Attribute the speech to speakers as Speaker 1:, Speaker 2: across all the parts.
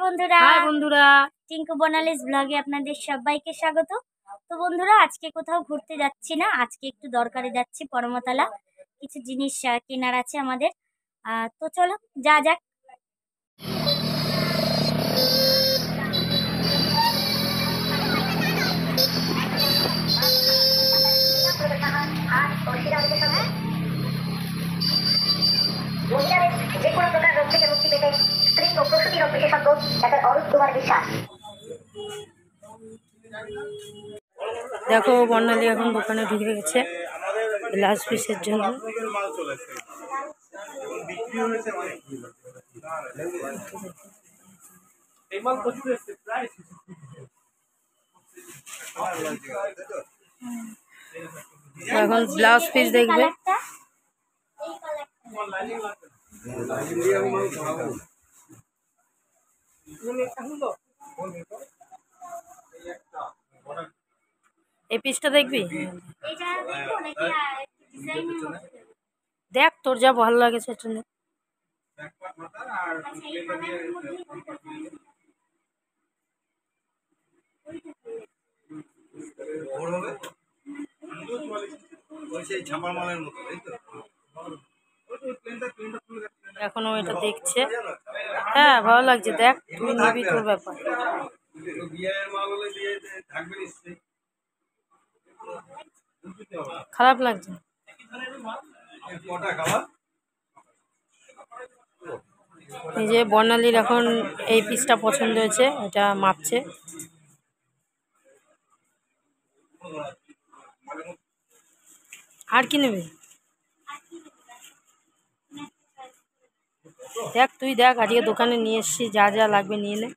Speaker 1: বন্ধুরা টিঙ্কু বনালিস ব্লগে আপনাদের সবাইকে স্বাগত। তো বন্ধুরা আজকে কোথাও ঘুরতে যাচ্ছি না, আজকে একটু দরকারে যাচ্ছি পরমতলা, কিছু জিনিস কেনার আছে আমাদের। তো চলো যা যাক।
Speaker 2: যে কোনো প্রকার রোগ থেকে মুক্তি পেতে স্ত্রী ও প্রসূতি রোগ বিশেষজ্ঞ ডাক্তার অরূপ কুমার বিশ্বাস।
Speaker 1: দেখো বর্ণালী এখন দোকানে ঢুকে গেছে গ্লাস পিসের জন্য। এখন ব্লাউজ পিস দেখবে। এই পিসটা দেখবি, দেখ তোর যা ভালো লাগে সেটা নে। এখনো এটা দেখছে। হ্যাঁ ভালো লাগছে, দেখ তুই নিবি, তোর ব্যাপার। খারাপ লাগছে। এই যে বর্ণালীর এখন এই পিসটা পছন্দ হয়েছে, এটা মাপছে। আর কি নেবে দেখ, তুই দেখ, আজকে দোকানে নিয়ে এসছি, যা যা লাগবে নিয়ে নে।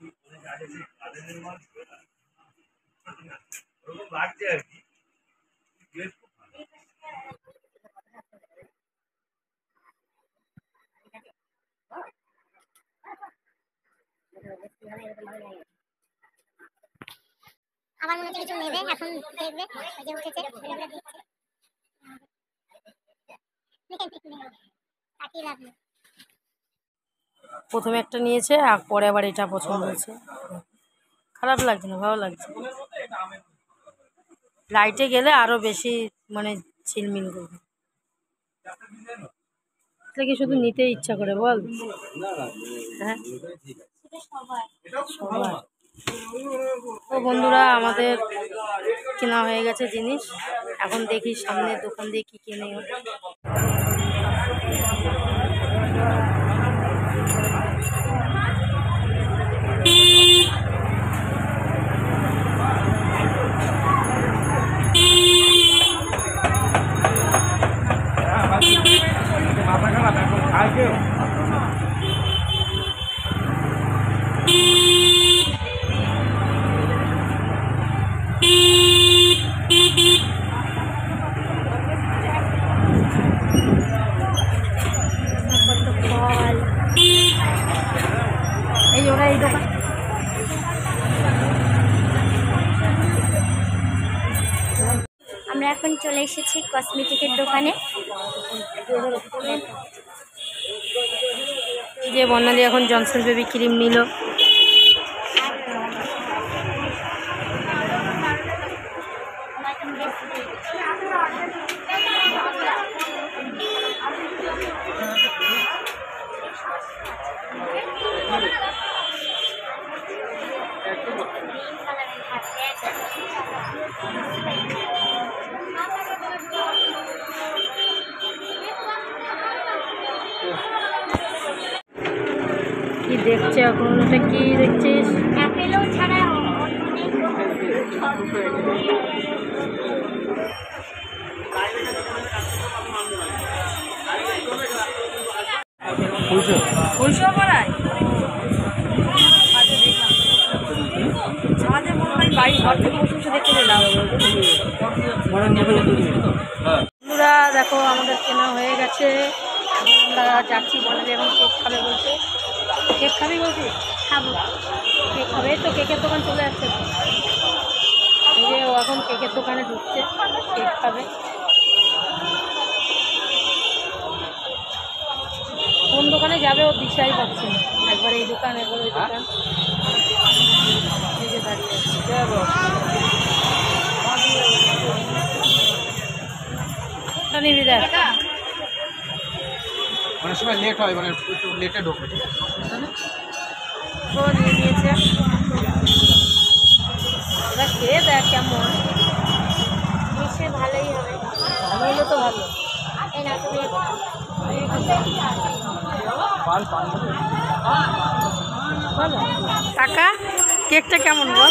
Speaker 2: আমার মনে হচ্ছে কিছু নেবে, এখন দেখবে যে উঠেছে
Speaker 1: প্রথমে একটা নিয়েছে আর পরে আবার এটা পছন্দ হয়েছে। খারাপ লাগছে না, ভালো লাগছে। লাইটে গেলে আরো বেশি মানে ঝিলমিল করবে, কি শুধু নিতে ইচ্ছা করে বল। হ্যাঁ সবাই। তো বন্ধুরা আমাদের কেনা হয়ে গেছে জিনিস, এখন দেখি সামনের দোকান দিয়ে কি কিনে।
Speaker 2: আমরা এখন চলে এসেছি কসমেটিকের দোকানে।
Speaker 1: এই যে বর্ণালী এখন জনসন বেবি ক্রিম নিল। কি দেখছে এখন, ওটা কি দেখছিস?
Speaker 2: অ্যাপেলও ছাড়া
Speaker 1: ফুলশো পড়ায় আমাদের মনে হয় বাড়ি ঘর থেকে বসে দেখতে পেলাম। বন্ধুরা দেখো আমাদের কেনা হয়ে গেছে, আমরা যাচ্ছি। বলে এবং কেক খাবে বলছে। কেক খাবি বলছি?
Speaker 2: খাবো।
Speaker 1: কেক খাবে তো, কেকের দোকান চলে যাচ্ছে। এই যে ও এখন কেকের দোকানে ঢুকছে, কেক খাবে। কোন দোকানে যাবে ও দিশাই পাচ্ছে না।
Speaker 3: এবার এই দোকান এবার ওই দোকান এই যে দাঁড়িয়ে আছে। তা নিবি দেখ।
Speaker 4: অনেক সময় লেট হয়, মানে একটু লেটে ঢোকে, ঠিক আছে?
Speaker 3: ও নিয়ে নিয়েছে, এবার খেয়ে দেখ কেমন।
Speaker 1: নিশ্চয়ই ভালোই হবে।
Speaker 3: ভালো হলে তো ভালো।
Speaker 1: এই না তুমি
Speaker 3: বলো কাকা, কেকটা কেমন বল?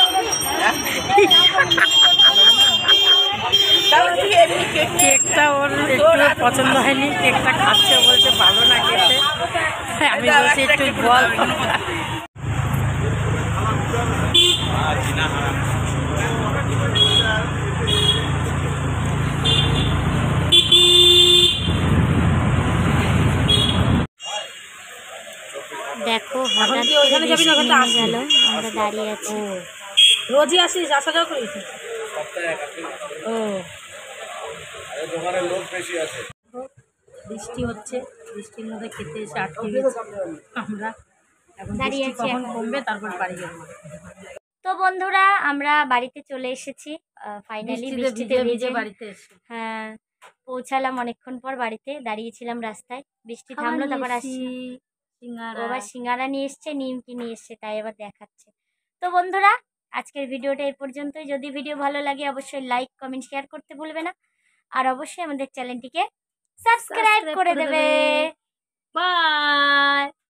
Speaker 3: কেকটা ওর একটু পছন্দ হয়নি, কেকটা খাচ্ছে, বলছে ভালো না খেতে। আমি বলছি একটু বল।
Speaker 1: দেখো হঠাৎ
Speaker 3: কি ওখানে যাবি না? ওখানে তো আসবি।
Speaker 1: গেল, আমরা দাঁড়িয়ে আছি।
Speaker 3: রোজই আসিস, আসা যাওয়া করিস? ও, বৃষ্টি হচ্ছে, বৃষ্টির মধ্যে খেতে এসে আটকে গেছি আমরা। এখন
Speaker 1: দাঁড়িয়ে
Speaker 3: বৃষ্টি
Speaker 1: আছি
Speaker 3: কখন
Speaker 1: এখন।
Speaker 3: কমবে তারপর বাড়ি যাবো।
Speaker 1: তো বন্ধুরা আমরা বাড়িতে চলে এসেছি ফাইনালি, বৃষ্টিতে ভিজে
Speaker 3: বাড়িতে এসে
Speaker 1: হ্যাঁ পৌঁছালাম অনেকক্ষণ পর বাড়িতে, দাঁড়িয়েছিলাম রাস্তায়, বৃষ্টি থামলো তারপর আসছি। ও আবার সিঙ্গারা নিয়ে এসছে, নিমকি নিয়ে এসছে, তাই আবার দেখাচ্ছে। তো বন্ধুরা আজকের ভিডিওটা এই পর্যন্তই। যদি ভিডিও ভালো লাগে অবশ্যই লাইক কমেন্ট শেয়ার করতে ভুলবে না, আর অবশ্যই আমাদের চ্যানেলটিকে সাবস্ক্রাইব করে দেবে।
Speaker 3: বাই।